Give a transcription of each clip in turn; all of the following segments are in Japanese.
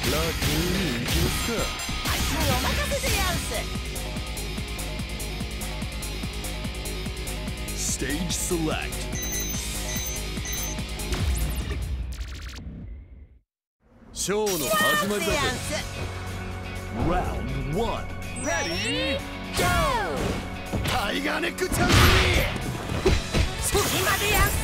ラッキーに行きますか。 あっしにお任せでやんす。 Stage select. ショーの始まりだぜ。Round 1 Ready Go! タイガーネックチャンス今でやんす。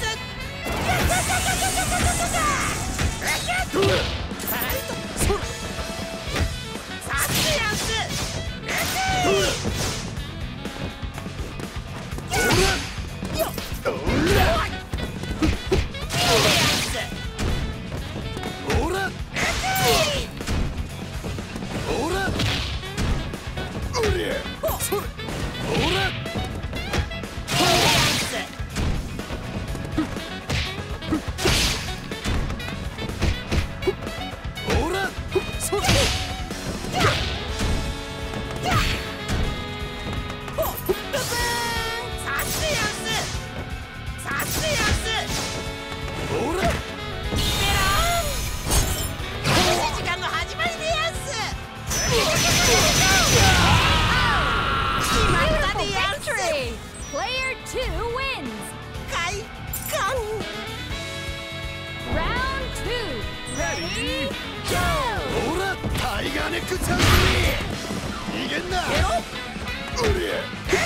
Player 2 wins! Round 2 Ready Go! ほらタイガーネックチャンス逃げんなうりゃ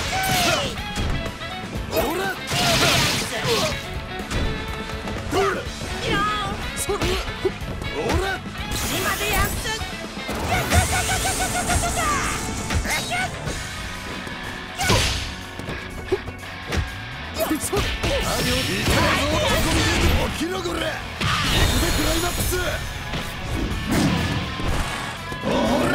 ほらほら今でやんす。 起きろこれ。行くぜクライマックス。おりゃ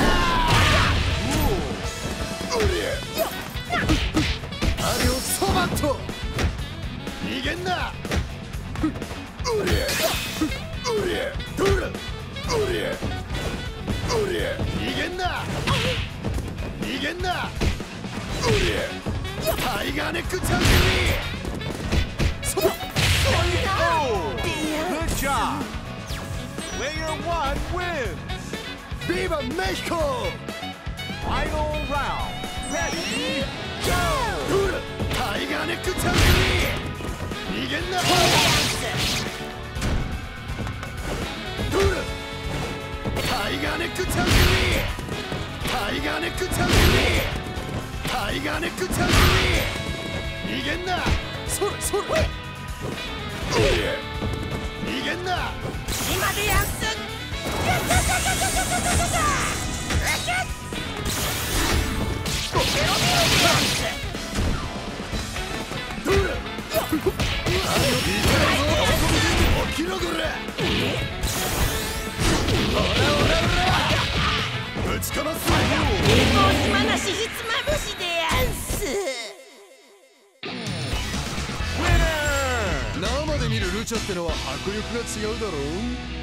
アリオソバット逃げんなうりゃドゥル逃げんなタイガーネックチャンスにGood job! Player 1 wins! Viva Mexico! Final round! Ready, go! タイガーネックチャンスに逃げんなタイガーネックチャンスにタイガーネックチャンスに逃げんなそれ逃げんな今でやんす。 起きろこれ。ぶちかますよ。 もう暇なしひつまぶしでやんす。 生で見るルチャってのは迫力が違うだろう。